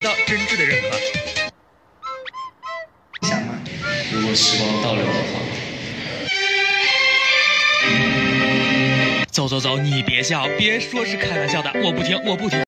到真挚的认可。 想吗？如果时光倒流的话。 走，你别笑，别说是开玩笑的，我不听。